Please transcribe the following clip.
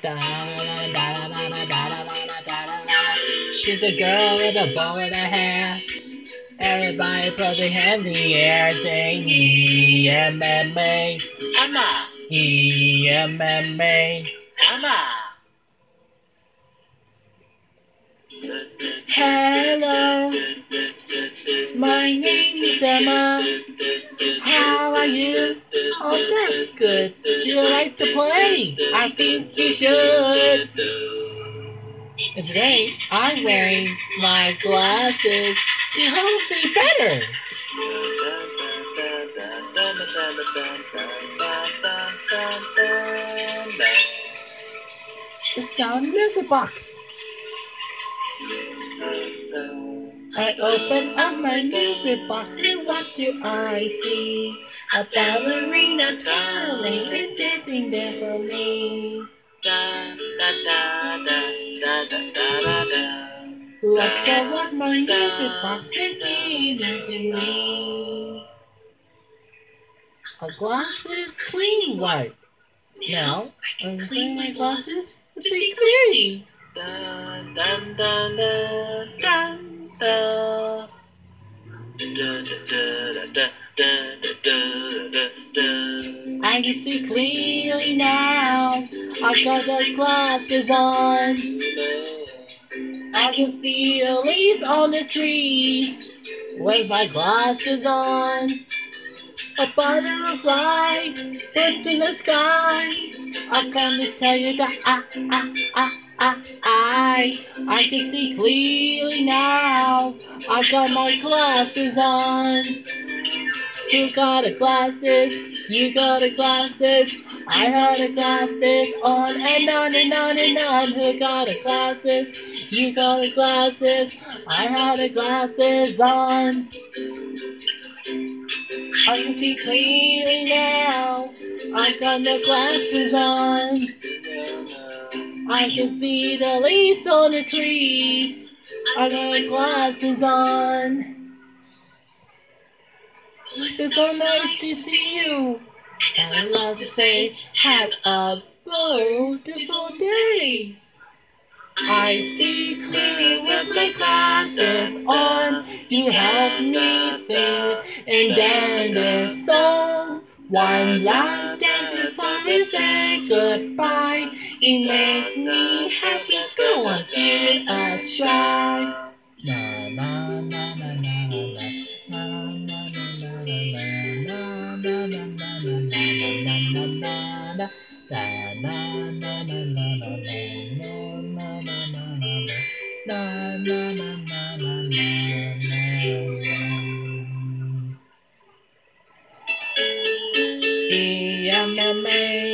She's a girl with a bow in her hair. Everybody put their hands in the air, saying E-M-M-A. Emma. E-M-M-A. Emma. Hello, my name is Emma. How are you? Oh, that's good. You like to play? I think you should. Today, I'm wearing my glasses to help see better. The sound music box. I open up my music box and what do I see? A ballerina twirling and dancing there for me. Look at what my music box has given to me. A glasses clean white. Now I can clean my glasses to see clearly. I can see clearly now. I got the glasses on. I can see the leaves on the trees with my glasses on. A butterfly birds in the sky. I'm gonna tell you that I can see clearly now. I got my glasses on. You got the glasses, you got the glasses. I had the glasses on and on and on and on. Who got the glasses? You got the glasses. I had the glasses on. I can see clearly now. I got the glasses on. I can see the leaves on the trees. I got the glasses on. It's so nice to see you. And I love to say, have a beautiful day. I see clearly with my glasses on. You help me sing and dance this song. One last dance before we say goodbye. It makes me happy. Go on, give it a try. Na na na na na na na na na E-M-M-A.